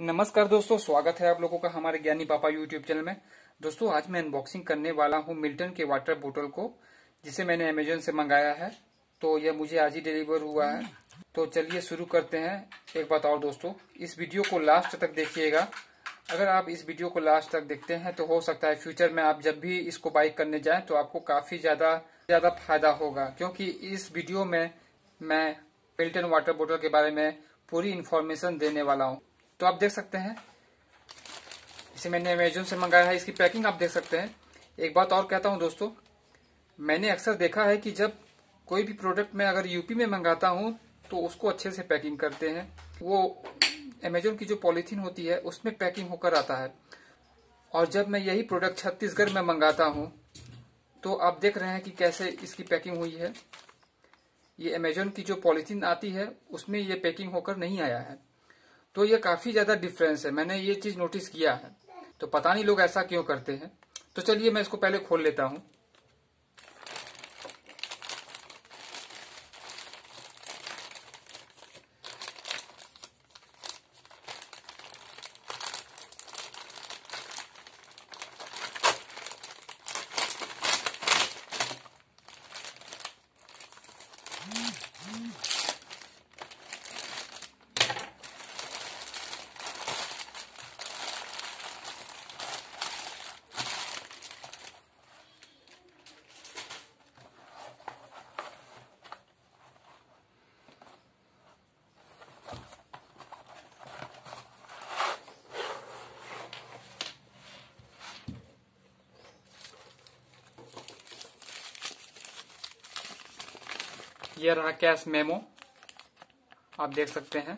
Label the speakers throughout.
Speaker 1: नमस्कार दोस्तों, स्वागत है आप लोगों का हमारे ज्ञानी पापा यूट्यूब चैनल में। दोस्तों, आज मैं अनबॉक्सिंग करने वाला हूं मिल्टन के वाटर बोतल को, जिसे मैंने अमेजोन से मंगाया है। तो यह मुझे आज ही डिलीवर हुआ है। तो चलिए शुरू करते हैं। एक बात और दोस्तों, इस वीडियो को लास्ट तक देखिएगा। अगर आप इस वीडियो को लास्ट तक देखते हैं तो हो सकता है फ्यूचर में आप जब भी इसको बाई करने जाएं तो आपको काफी ज्यादा फायदा होगा, क्योंकि इस वीडियो में मैं मिल्टन वाटर बोतल के बारे में पूरी इन्फॉर्मेशन देने वाला हूं। तो आप देख सकते हैं, इसे मैंने अमेजोन से मंगाया है। इसकी पैकिंग आप देख सकते हैं। एक बात और कहता हूं दोस्तों, मैंने अक्सर देखा है कि जब कोई भी प्रोडक्ट मैं अगर यूपी में मंगाता हूं तो उसको अच्छे से पैकिंग करते हैं। वो अमेजोन की जो पॉलीथीन होती है उसमें पैकिंग होकर आता है। और जब मैं यही प्रोडक्ट छत्तीसगढ़ में मंगाता हूं तो आप देख रहे हैं कि कैसे इसकी पैकिंग हुई है। ये अमेजोन की जो पॉलीथीन आती है उसमें ये पैकिंग होकर नहीं आया है। तो ये काफी ज्यादा डिफरेंस है, मैंने ये चीज नोटिस किया है। तो पता नहीं लोग ऐसा क्यों करते हैं। तो चलिए मैं इसको पहले खोल लेता हूं। ये रहा कैश मेमो, आप देख सकते हैं।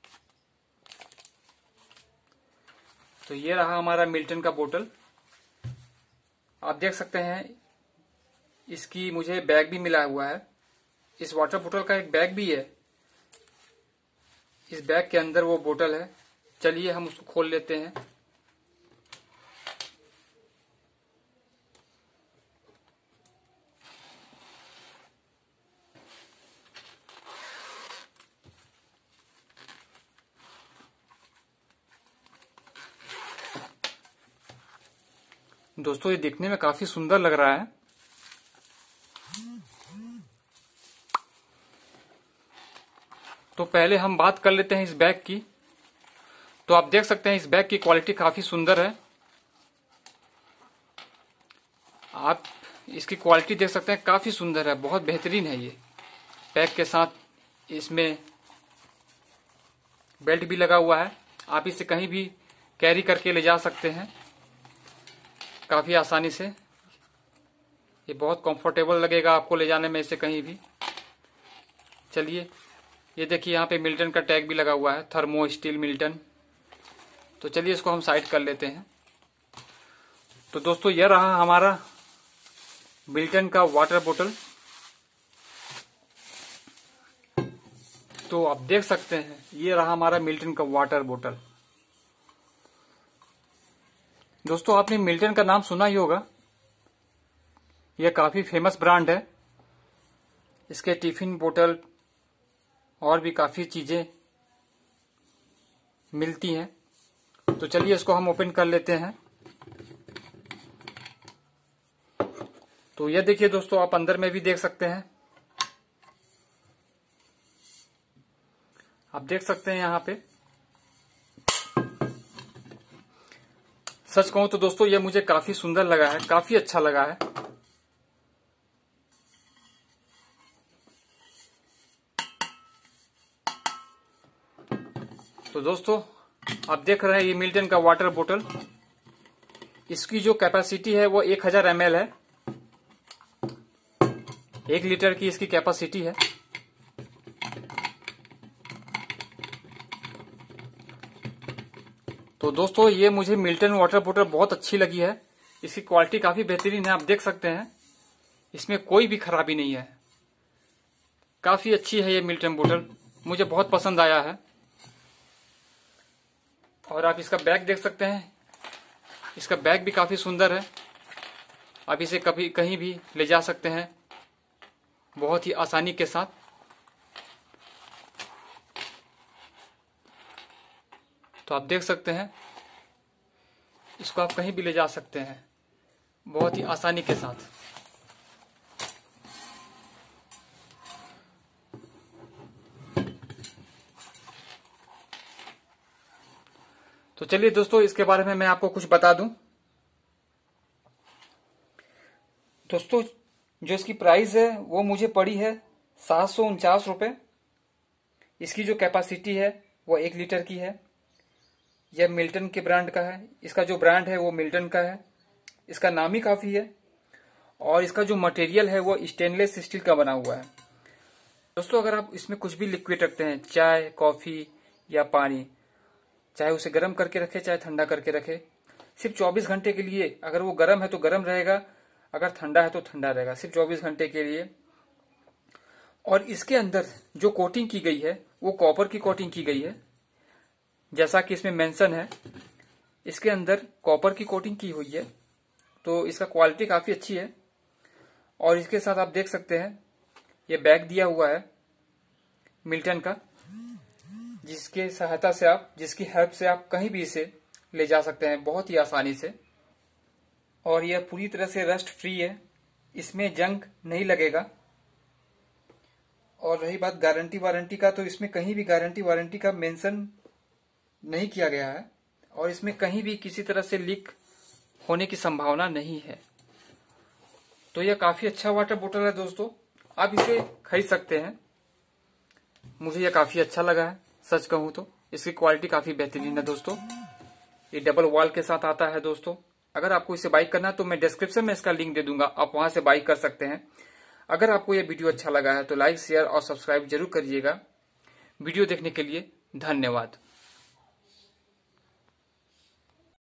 Speaker 1: तो ये रहा हमारा मिल्टन का बोतल, आप देख सकते हैं। इसकी मुझे बैग भी मिला हुआ है। इस वाटर बोतल का एक बैग भी है। इस बैग के अंदर वो बोतल है। चलिए हम उसको खोल लेते हैं। दोस्तों, ये दिखने में काफी सुंदर लग रहा है। तो पहले हम बात कर लेते हैं इस बैग की। तो आप देख सकते हैं इस बैग की क्वालिटी काफी सुंदर है। आप इसकी क्वालिटी देख सकते हैं, काफी सुंदर है, बहुत बेहतरीन है। ये बैग के साथ इसमें बेल्ट भी लगा हुआ है। आप इसे कहीं भी कैरी करके ले जा सकते हैं काफी आसानी से। ये बहुत कंफर्टेबल लगेगा आपको ले जाने में इसे कहीं भी। चलिए, ये देखिए यहाँ पे मिल्टन का टैग भी लगा हुआ है, थर्मो स्टील मिल्टन। तो चलिए इसको हम साइड कर लेते हैं। तो दोस्तों, यह रहा हमारा मिल्टन का वाटर बोतल। तो आप देख सकते हैं, ये रहा हमारा मिल्टन का वाटर बोतल। दोस्तों, आपने मिल्टन का नाम सुना ही होगा। यह काफी फेमस ब्रांड है। इसके टिफिन बोतल और भी काफी चीजें मिलती हैं। तो चलिए इसको हम ओपन कर लेते हैं। तो यह देखिए दोस्तों, आप अंदर में भी देख सकते हैं। आप देख सकते हैं यहाँ पे। सच कहूं तो दोस्तों, यह मुझे काफी सुंदर लगा है, काफी अच्छा लगा है। तो दोस्तों, आप देख रहे हैं ये मिल्टन का वाटर बोतल। इसकी जो कैपेसिटी है वो 1000 ml है। 1 लीटर की इसकी कैपेसिटी है। तो दोस्तों, ये मुझे मिल्टन वाटर बोतल बहुत अच्छी लगी है। इसकी क्वालिटी काफी बेहतरीन है, आप देख सकते हैं। इसमें कोई भी खराबी नहीं है, काफी अच्छी है ये मिल्टन बोतल, मुझे बहुत पसंद आया है। और आप इसका बैग देख सकते हैं। इसका बैग भी काफी सुंदर है। आप इसे कभी कहीं भी ले जा सकते हैं बहुत ही आसानी के साथ। तो आप देख सकते हैं, इसको आप कहीं भी ले जा सकते हैं बहुत ही आसानी के साथ। तो चलिए दोस्तों, इसके बारे में मैं आपको कुछ बता दूं। दोस्तों, जो इसकी प्राइस है वो मुझे पड़ी है 749 रुपये। इसकी जो कैपेसिटी है वो 1 लीटर की है। यह मिल्टन के ब्रांड का है। इसका जो ब्रांड है वो मिल्टन का है। इसका नाम ही काफी है। और इसका जो मटेरियल है वो स्टेनलेस स्टील का बना हुआ है। दोस्तों, अगर आप इसमें कुछ भी लिक्विड रखते हैं, चाय, कॉफी या पानी, चाहे उसे गर्म करके रखे चाहे ठंडा करके रखे, सिर्फ 24 घंटे के लिए, अगर वो गर्म है तो गर्म रहेगा, अगर ठंडा है तो ठंडा रहेगा, सिर्फ 24 घंटे के लिए। और इसके अंदर जो कोटिंग की गई है वो कॉपर की कोटिंग की गई है, जैसा कि इसमें मेंशन है। इसके अंदर कॉपर की कोटिंग की हुई है, तो इसका क्वालिटी काफी अच्छी है। और इसके साथ आप देख सकते हैं ये बैग दिया हुआ है मिल्टन का, जिसके सहायता से आप, जिसकी हेल्प से आप कहीं भी इसे ले जा सकते हैं बहुत ही आसानी से। और यह पूरी तरह से रस्ट फ्री है, इसमें जंग नहीं लगेगा। और रही बात गारंटी वारंटी का, तो इसमें कहीं भी गारंटी वारंटी का मेंशन नहीं किया गया है और इसमें कहीं भी किसी तरह से लीक होने की संभावना नहीं है। तो यह काफी अच्छा वाटर बोतल है दोस्तों, आप इसे खरीद सकते हैं। मुझे यह काफी अच्छा लगा है, सच कहूं तो इसकी क्वालिटी काफी बेहतरीन है दोस्तों। ये डबल वॉल के साथ आता है दोस्तों। अगर आपको इसे बाई करना है तो मैं डिस्क्रिप्शन में इसका लिंक दे दूंगा, आप वहां से बाई कर सकते हैं। अगर आपको यह वीडियो अच्छा लगा है तो लाइक, शेयर और सब्सक्राइब जरूर करिएगा। वीडियो देखने के लिए धन्यवाद।